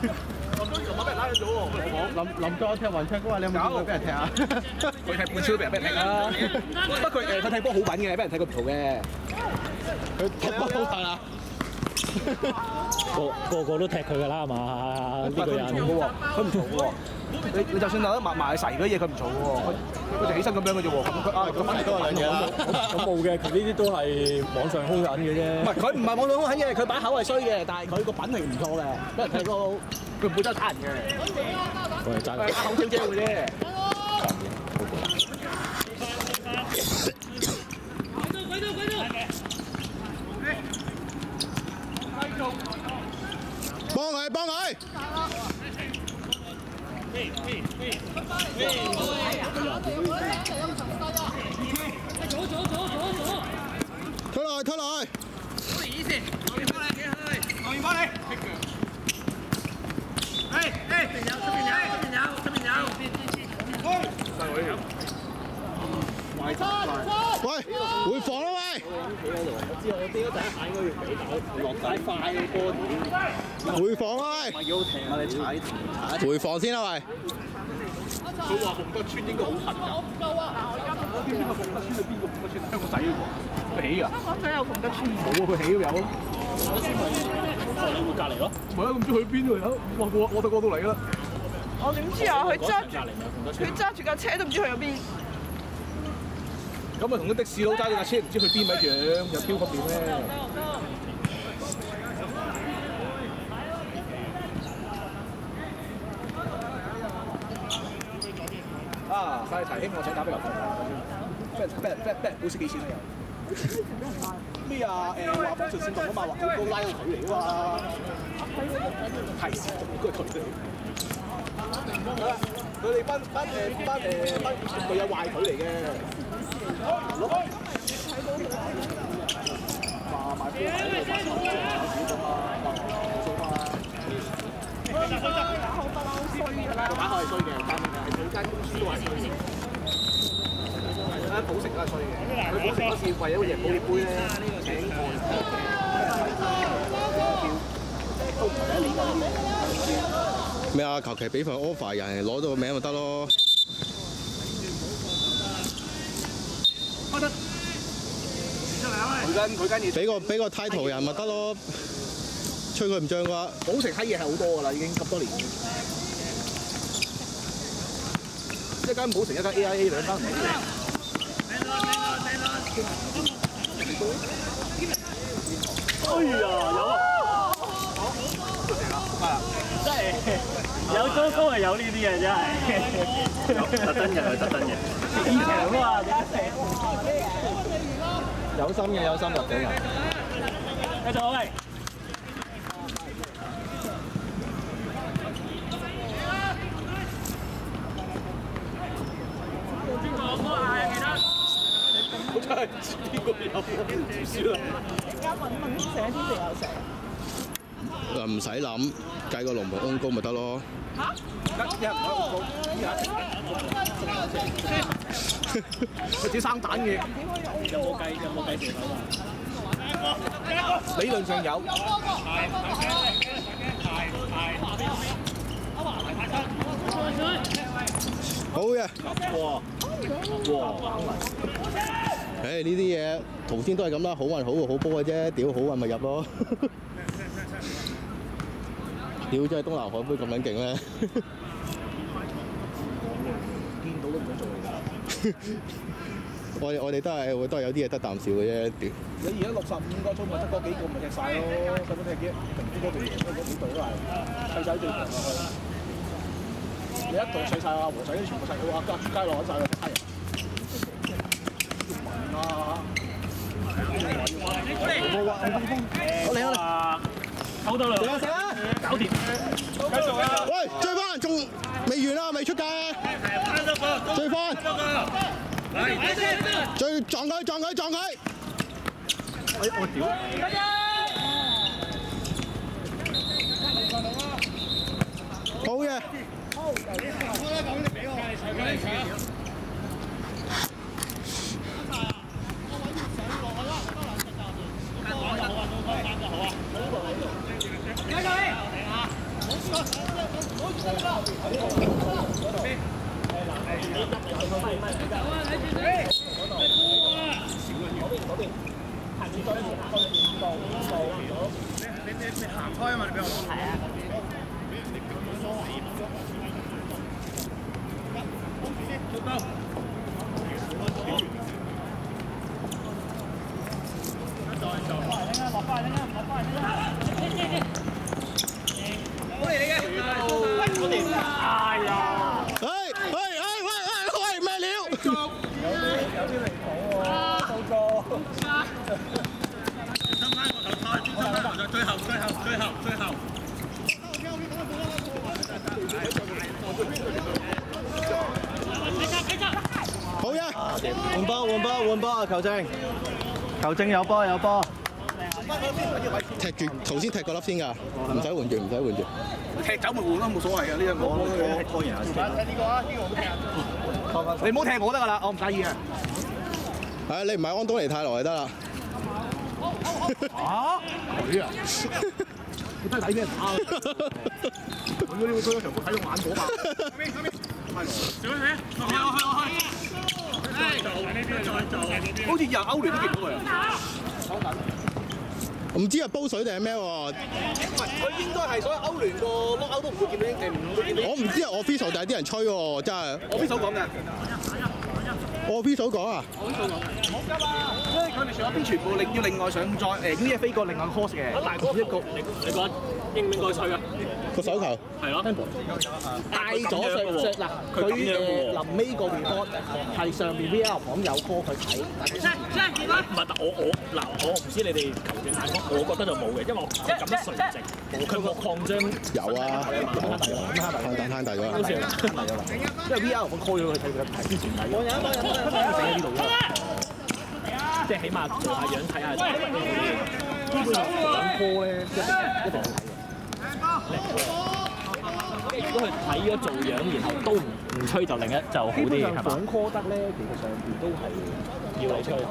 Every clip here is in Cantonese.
琴晚俾人拉咗喎。林作踢雲卓哥，你有冇見佢俾人踢啊？佢踢半超俾人踢啦。不過佢踢波好品嘅，俾人踢過圖嘅。佢踢波好品啊！ 個都踢佢㗎啦，係嘛？呢個人佢唔嘈嘅喎。你就算有得埋齊嗰啲嘢，佢唔嘈嘅喎。佢就起身咁樣嘅啫喎。咁反而都係兩嘢啦。 咁冇嘅，佢呢啲都係網上兇狠嘅啫。 唔係佢唔係網上兇狠嘅，佢把口係衰嘅，但係佢個品係唔錯嘅。俾人踢過，佢唔會真係打人嘅。 我係爭佢口焦焦嘅啫。 幫佢！推來！喂，回防啦喂！ 我知我啲第一下應該要俾到落底快嘅波點。 回防啦喂！ 唔係幾好停啊！你踩。 回防先啦喂！ 佢話鳳德村應該好近㗎。邊個鳳德村係邊個鳳德村？香港仔喎，佢起㗎。香港仔有鳳德村冇啊？佢起都有。 你會隔離咯？ 唔係啊，唔知去邊度有？我到嗰度嚟啦。 我點知啊？佢揸住架車都唔知去咗邊。 咁啊，同啲的士佬揸住架車唔知去邊咪一樣，有飄忽點咧？啊！晒齊興，我請打俾劉飛，俾保釋幾錢啊？又咩啊？話防順線動啊嘛，話好高拉個腿嚟啊嘛，提示動個腿嚟。佢哋班佢有壞腿嚟嘅。話買波喺度買少嘛，個打開係衰嘅，但係佢間公司都係衰嘅。間寶城都係衰嘅，佢寶城嗰次為咗贏保烈杯咧，請外都唔係第一年。 咩啊？求其俾份 offer 人攞到個名咪得咯。 佢間嘢俾個 title 人咪得咯，吹佢唔漲嘅話。 寶城閪嘢係好多㗎啦，已經咁多年。一間寶城，一間 AIA， 兩間唔同。哎呀，有啊！ 真係有租高係有呢啲嘅，真係。特登嘅，特登嘅。以前啊嘛， 有心嘅，有心入咗嘅。 繼續喂。 我真係唔知邊個有，唔知啦。 而家問寫邊度有寫？ 唔使諗，計個龍門安高咪得咯。 嚇？ 佢自己生蛋嘅。 有冇計射手啊？ 理論上有。 好嘅。 哇！ 誒呢啲嘢圖天都係咁啦，好運好好波嘅啫，屌好運咪入咯。屌真係東南海盃咁撚勁咩？ 見到都唔想做嚟㗎。 我哋都係有啲嘢得啖笑嘅啫，屌！ 你而家65個鐘咪得嗰幾個咪踢曬咯，使乜踢幾？平時嗰隊嗰幾隊都係砌曬最強落去。你一隊砌曬啊，和仔全部砌到啊，街落曬啦，閪人。要問啊！我嚟啊！ 偷到啦！ 食啊！ 搞掂！繼續啊！ 喂，追翻仲未完啊，未出界啊！追翻！追撞佢！ 我屌！ 好嘅。 你行開啊嘛！你俾我。係啊。 好嘅， 換波啊！球證有波。 踢住頭先踢個粒先㗎，唔使換住。 踢走咪換咯，冇所謂嘅呢樣我拖延下先。呢個啊，呢個好踢啊！你唔好踢我得㗎啦，我唔介意嘅。 係你唔係安東尼泰來就得啦。 嚇？佢啊！你真係睇咩打啊？佢嗰場波睇到眼火吧？好似日歐聯都見到佢啊！ 唔知係煲水定係咩喎？ 佢應該係所有歐聯個碌歐都唔會見到，唔會見到。 我唔知係我 official 定係啲人吹喎，真係。 我邊手講嘅？ 我 official 講啊！ 因為佢哋上一邊全部要另外上載UEFA 個另外 course 嘅。大哥，一個你覺得應唔應該吹啊？ 個手球係咯， 帶咗上嗱，佢臨尾個 report 係上面 VR 房有 call 佢睇。 唔係，我唔知你哋球證眼光，我覺得就冇嘅，因為我咁樣垂直，佢個擴張有啊，攤大咗啦。 因為 VR 房 call 咗佢睇之前睇。我整喺呢度啦， 即係起碼做下樣睇下。 基本上講 call 咧一定睇。 如果佢睇咗做樣，然後都唔吹就另一就好啲，係嘛？ 講 call 得咧，其實上邊都係要你吹。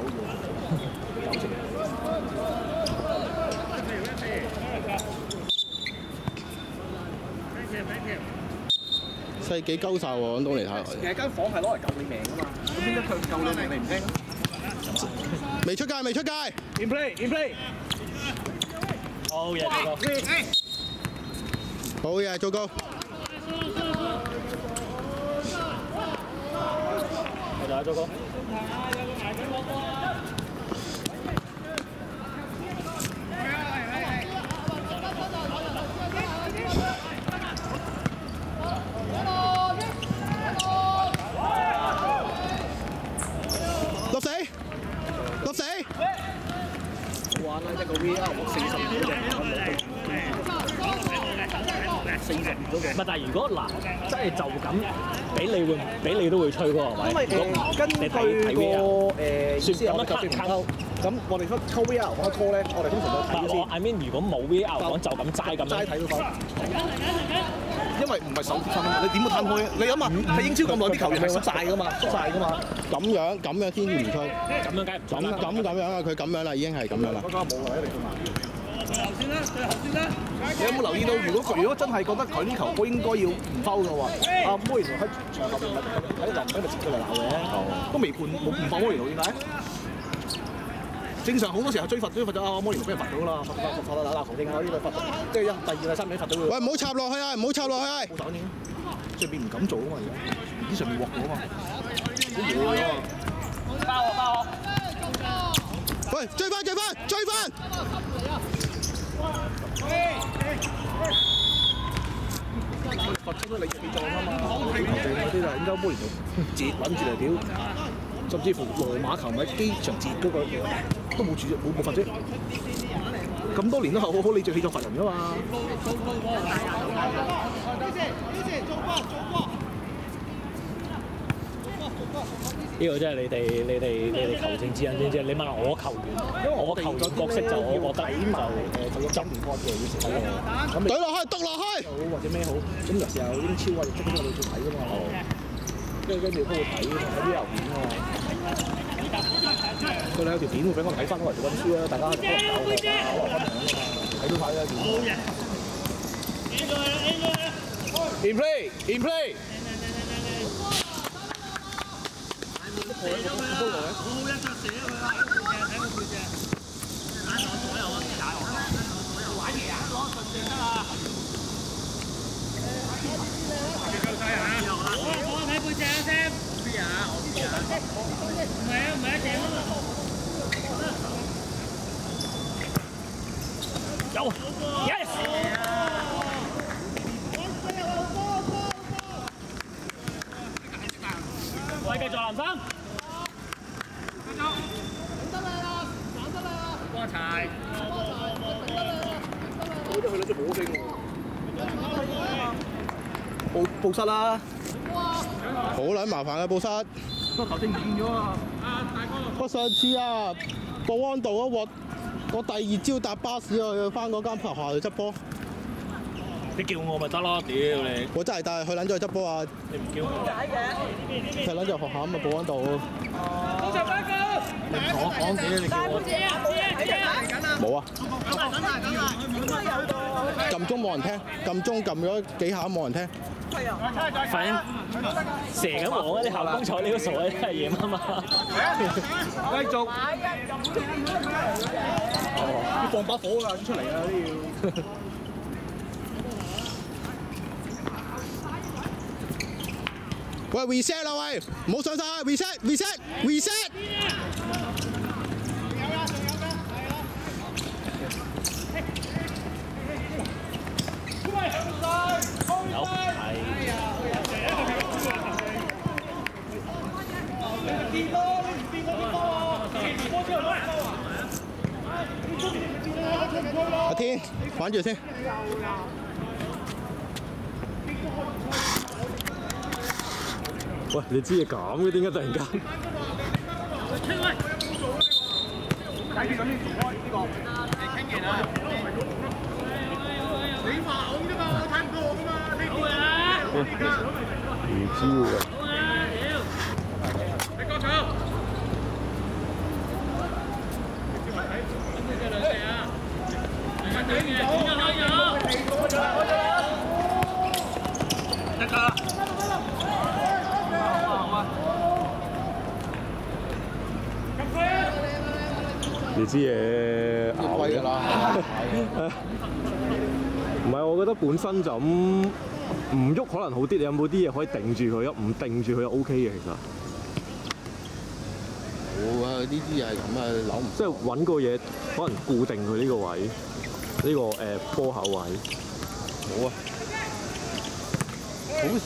世紀鳩哨喎，安東尼泰來。 其實間房係攞嚟救你命㗎嘛，咁點解佢救你命你唔聽？ 未出界。 In play。 好嘢，糟糕。 好嘢，糟糕。 糟糕。 落死！ 玩啦，一個 VR 40秒嘅。 唔係，但係如果嗱，真係就咁俾你都會吹喎，係咪？ 因為根據個意思我哋就抽，咁我哋抽 VR 講 call 咧，我哋通常都睇先。 I mean 如果冇 VR 講就咁齋咁齋睇到分。因為唔係手分，你點會攤開？你諗下，喺英超咁耐啲球員係縮晒㗎嘛， 咁樣天然唔吹， 咁樣梗係唔準啦。 咁樣啊，佢咁樣啦，已經係咁樣啦。 嗰個冇啦，一定要慢。最後先啦。你有冇留意到？如果真係覺得佢呢球波應該要唔foul嘅話，阿摩連奴喺場後邊喺度接佢嚟鬧嘅，都未判冇唔放摩連奴點解？正常好多時候追罰咗阿摩連奴俾人罰到啦，罰到打球證啊呢個罰，即係第二、第三名罰到佢。 喂，唔好插落去啊！唔好插落去！ 冇反應，上邊唔敢做啊嘛而家，唔知上面鑊咗啊嘛，好嘢啊！包我！ 喂，追翻！ 罰出咗你幾狀啊嘛，嗰啲就應該摩連奴截揾住嚟屌，甚至乎羅馬球迷機場截嗰個都冇罰啫，咁多年都係好理直氣壯罰人噶嘛。 呢個真係你哋球證指引先啫。你問我球員，因為我球員角色就我覺得就要執年波嘅要睇喎。咁懟落去，篤落去。 或者咩好？咁有時候英超啊，足球我哋要睇噶嘛。跟住都會睇啲油片喎。佢哋有條片會俾我睇翻，攞嚟做溫書啊！大家可能教我分享啊嘛，睇到睇啦。In play。 有 ，yes。喂，繼續藍衫。幫齊。 我都去到隻冇飛喎。報失啦。 好撚麻煩嘅報失。 個球證唔見咗啊！ 我上次啊，保安道啊，我第二朝搭巴士去翻嗰間學校度執波。 你叫我咪得咯，屌你！ 我真係帶佢撚咗去執波啊！ 你唔叫我？ 係撚咗學校咁啊，保安道。 你同我講幾？你叫我？ 冇啊！撳鐘冇人聽，撳鐘撳咗幾下冇人聽。 反正蛇咁黃啊！啲校工坐呢個傻咧，真係夜媽媽。 繼續。要放把火㗎，出嚟啊！都要。 喂 reset 啦喂，唔好上晒 reset。 有係。 阿天，玩住先。 喂，你知嘢咁嘅，點解突然間？ 解決緊呢做開呢個。你傾完啦。你話我啫嘛，我睇唔到我㗎嘛，你好啊！ 唔知喎。 好啊，屌！你過場。咁你兩隻啊？兩隻嘅，點解可以啊？得㗎。 你知嘢熬嘅啦。唔係，我覺得本身就咁唔喐可能好啲。你有冇啲嘢可以定住佢啊？唔定住佢就 O K 嘅其實。 冇啊！呢啲又係咁啊，扭唔即係揾個嘢可能固定佢呢個位，呢個波口位。 冇啊！好。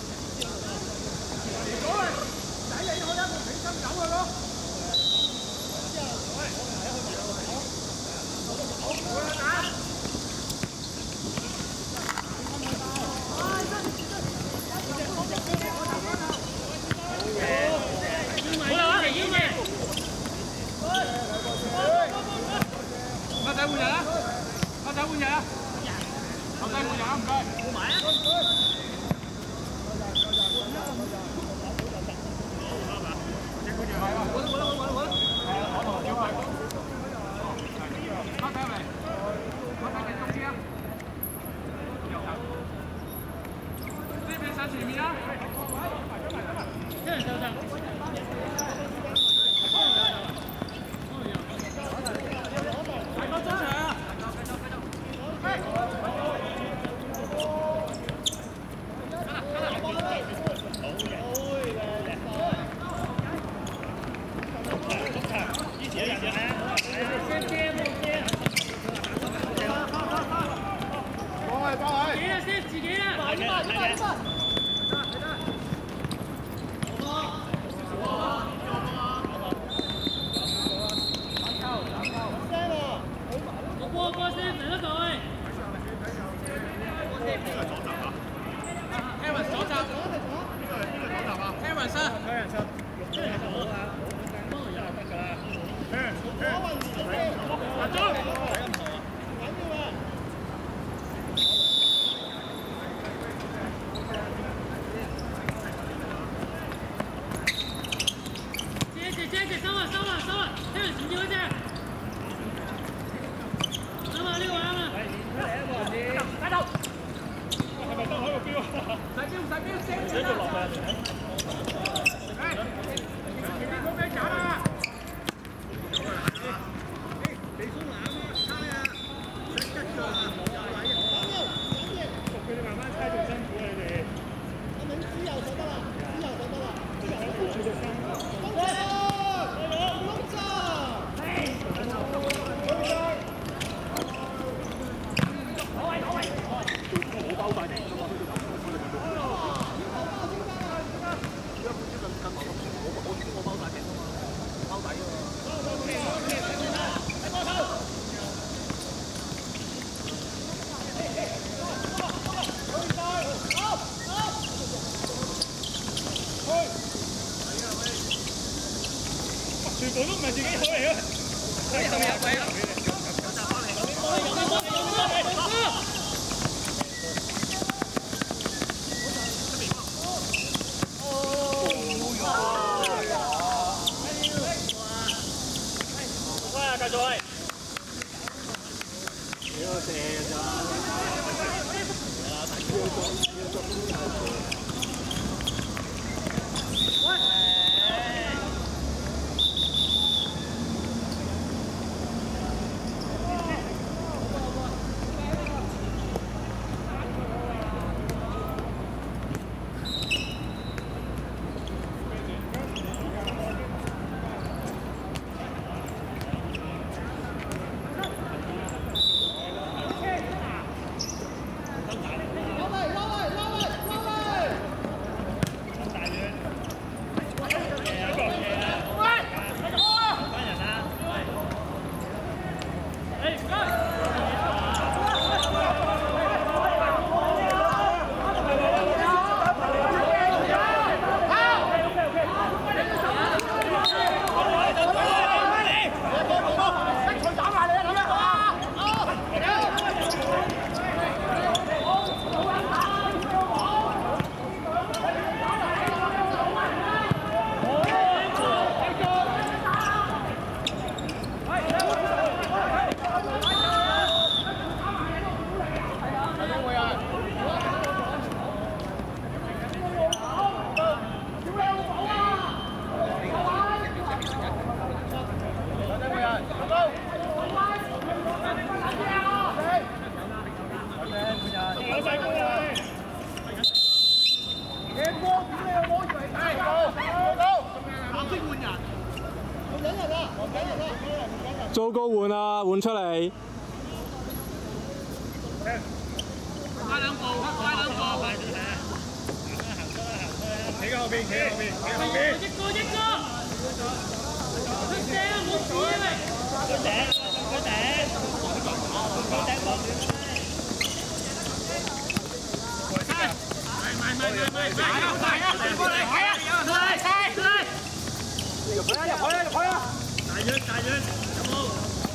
糟糕換啊，換出嚟。 快兩步，快兩步。企喺後邊，企喺後邊，企喺後邊。一個一個。出聲啊！冇事啊喂。佢頂，佢頂。佢頂過。快啊！過嚟，係啊！嚟。入去啊！入去啊！入去啊！大遠，大遠。有冇？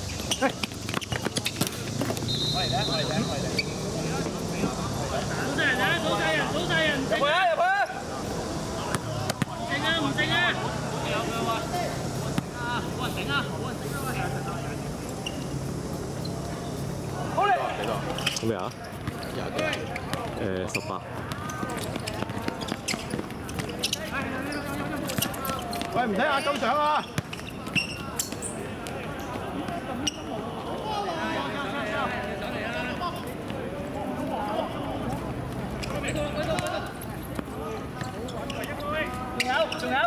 我嚟咧，我嚟咧，我嚟咧。數晒人啊！數晒人，數晒人。入去啊！入去啊！唔靜啊！唔靜啊！有佢話啊！冇人頂啊！冇人頂啊！好嚟。幾多？ 咩啊？18。 喂，唔睇亞洲相啊！ 仲有。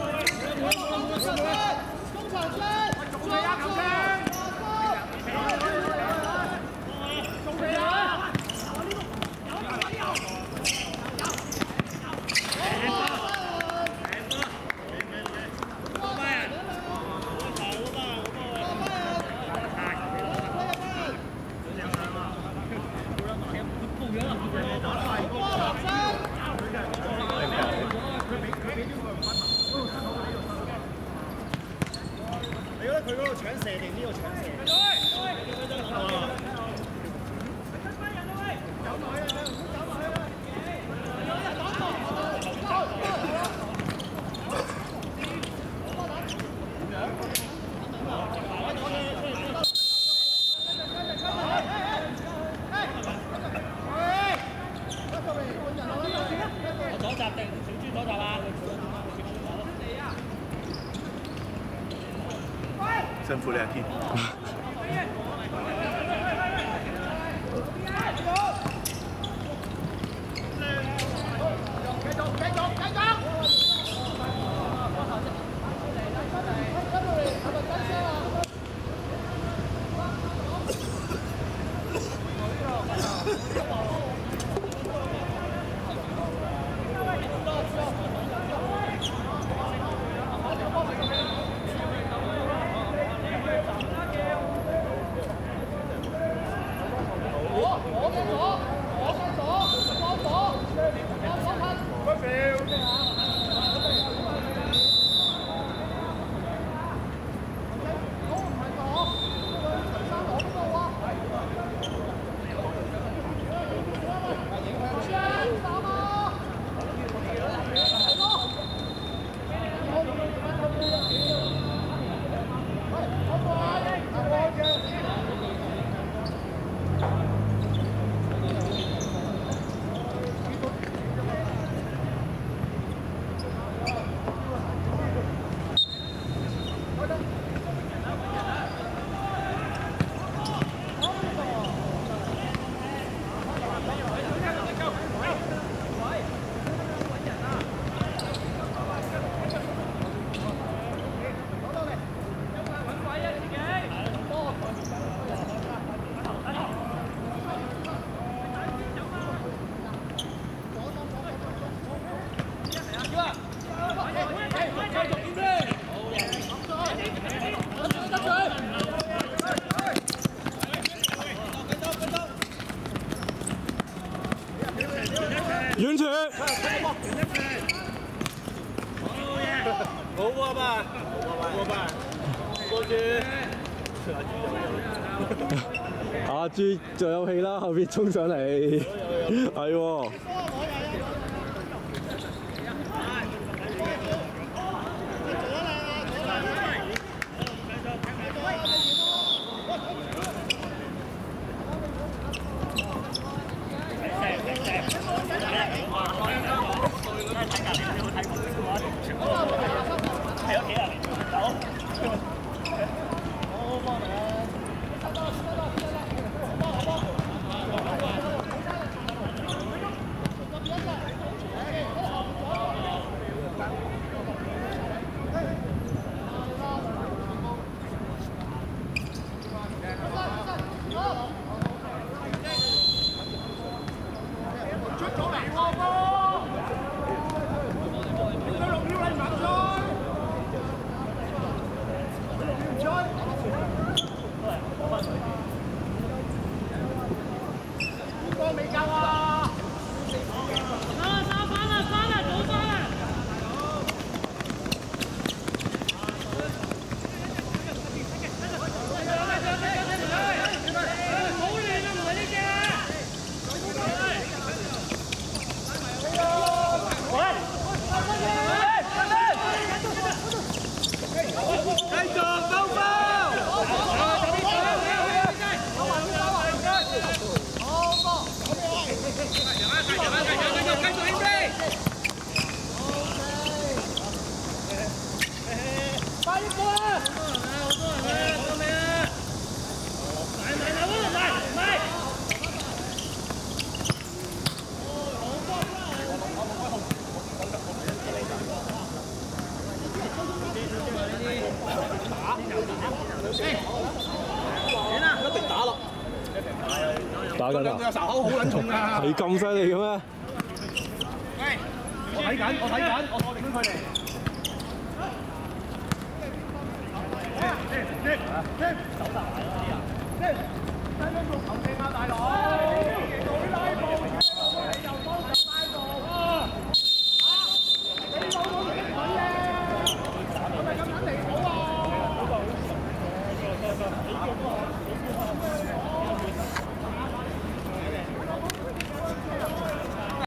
你覺得佢嗰度搶射定呢度搶射？左閘定小豬左閘啊！ 辛苦你啊天！ 遠處。 好波吧，好波吧，過住。 阿豬就有氣啦，後邊衝上嚟，係喎。打緊啊！ 仇口好撚重㗎， 係咁犀利嘅咩？ 我睇緊，我睇緊，我定緊佢哋。